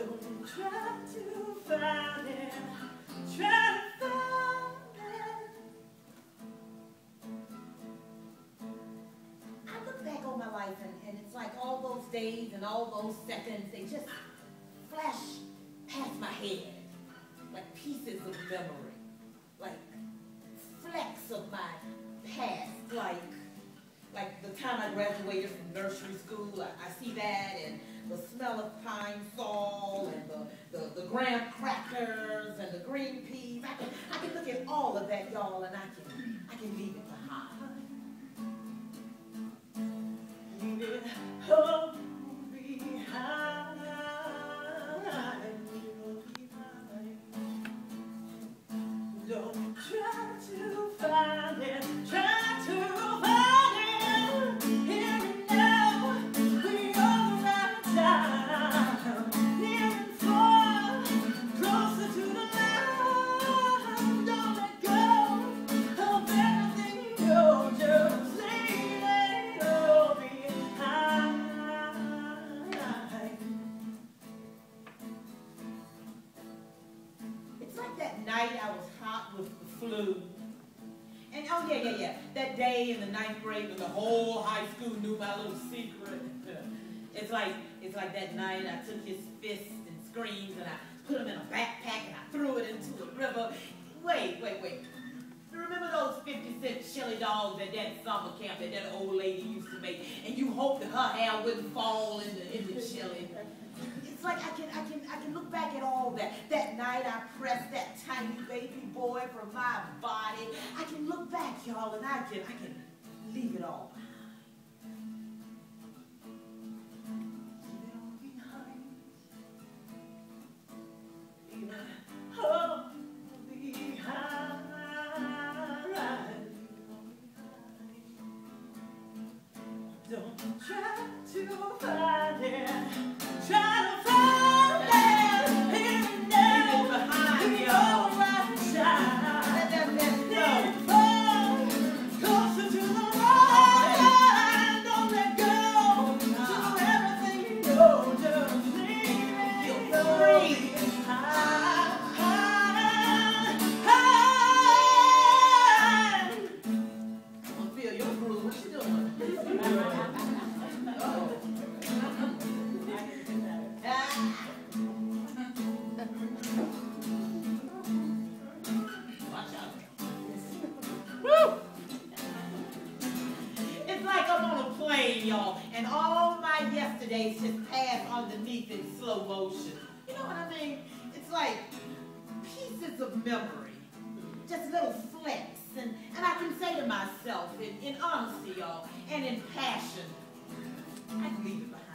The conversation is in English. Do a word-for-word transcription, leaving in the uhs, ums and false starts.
Don't try to find it, try to find it. I look back on my life and, and it's like all those days and all those seconds, they just flash past my head like pieces of memory, like flecks of my past, like like the time I graduated from nursery school. I, I see that, and the smell of pine sol, and the, the, the graham crackers, and the green peas. I can, I can look at all of that, y'all, and I can, I can leave it behind. Leave it all behind. Don't try to find it, try to find it. Here and now, we are out of time. Near and far, closer to the light. Don't let go of everything you know. Just leave it all behind. It's like that night I was hot with the flu. And oh yeah, yeah, yeah, that day in the ninth grade when the whole high school knew my little secret. It's like, it's like that night I took his fists and screams and I put them in a backpack and I threw it into a river. Wait, wait, wait. You remember those fifty cent chili dogs at that summer camp that that old lady used to make, and you hoped that her hair wouldn't fall in the, in the chili? It's like I can, I can, I can look back at all that. That night I pressed that tiny baby boy from my body. I can look back, y'all, and I can, I can leave it all behind. Leave it all behind. Leave it all behind. Don't try to find it. Try to find it. Here and now. Leave it behind, y'all. Let that mess go. Closer to the light. Don't let go. To everything you know. Just leave it. Feel free. I'm gonna feel your groove. What you doing? Oh. Watch out. Woo! It's like I'm on a plane, y'all, and all my yesterdays just pass underneath in slow motion. You know what I mean? It's like pieces of memory, just little flecks, and, and I can say to myself in, in honesty, y'all, and in passion, I can leave it behind.